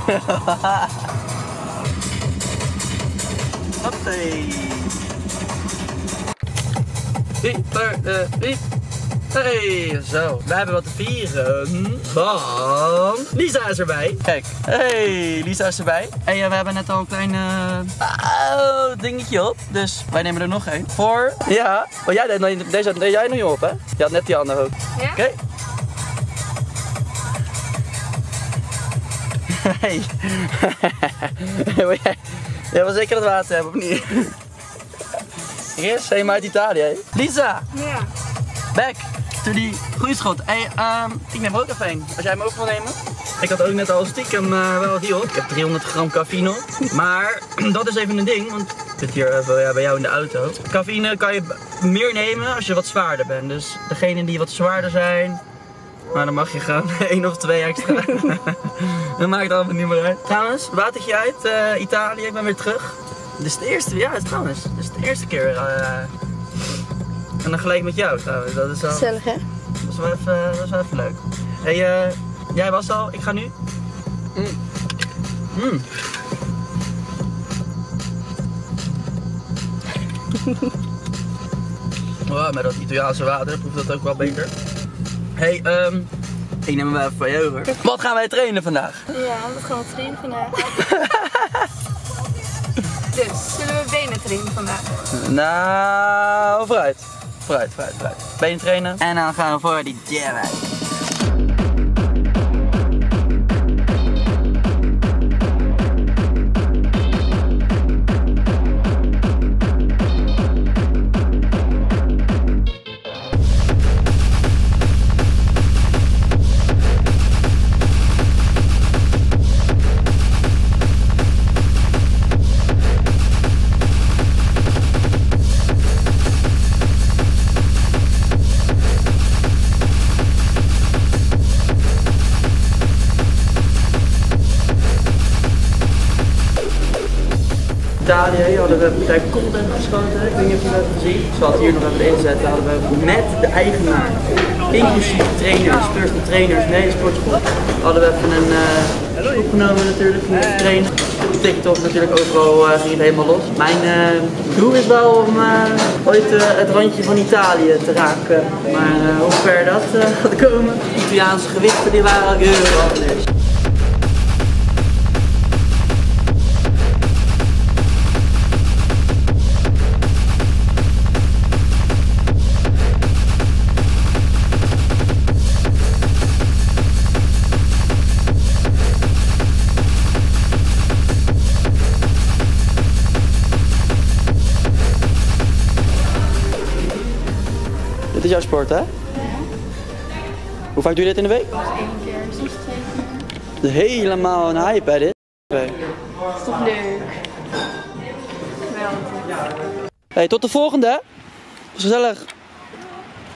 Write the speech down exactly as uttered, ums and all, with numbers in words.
Hoppé. Hey, zo. We hebben wat te vieren. Want Lisa is erbij. Kijk. Hey, Lisa is erbij. En ja, we hebben net al een klein uh, dingetje op. Dus wij nemen er nog één. Voor. Ja. Oh, jij deed, deze deed jij nog niet op, hè? Je had net die andere ook. Ja? Oké. Okay. Hey. Jij wil zeker het water hebben, of niet? Eerst, helemaal uit Italië, hè? Lisa! Ja. Back to die goeie schot. Hey, um, ik neem er ook even een. Als jij hem ook wil nemen. Ik had ook net al stiekem uh, wel die op. Ik heb driehonderd gram cafeïne op. Maar dat is even een ding, want ik zit hier even ja, bij jou in de auto. Cafeïne kan je meer nemen als je wat zwaarder bent. Dus degenen die wat zwaarder zijn, maar dan mag je gewoon één of twee extra. Dat maakt allemaal niet meer uit. Trouwens, watertje uit uh, Italië, ik ben weer terug. Dit is de eerste, ja trouwens, dit is de eerste keer. Uh, en dan gelijk met jou trouwens, dat is wel... Gezellig, hè? Dat is wel even, dat is wel even leuk. Hey, uh, jij was al, ik ga nu. Mm. Mm. Wow, met dat Italiaanse water proeft dat ook wel beter. Hey, um, ik neem hem wel even van je over. Wat gaan wij trainen vandaag? Ja, wat gaan we trainen vandaag? Dus, zullen we benen trainen vandaag? Nou, vooruit. Vooruit, vooruit, vooruit. Benen trainen. En dan gaan we voor die jam uit. Italië hadden we bij content geschoten, ik weet niet of jullie dat hebben gezien. Ik zal het hier nog even inzetten. Hadden we met de eigenaar, inclusief trainers, personal trainers, nee, de sportschool. Hadden we even een uh, opgenomen natuurlijk, om te trainen. Op TikTok natuurlijk, overal uh, ging het helemaal los. Mijn uh, doel is wel om uh, ooit uh, het randje van Italië te raken. Maar uh, hoe ver dat uh, gaat komen. De Italiaanse gewichten die waren al heel anders. Dit is jouw sport, hè? Ja. Hoe vaak doe je dit in de week? Eén keer, soms twee keer. Het is helemaal een hype, hè, dit? Dat is toch leuk? Wel. Hey, tot de volgende, hè? Was gezellig.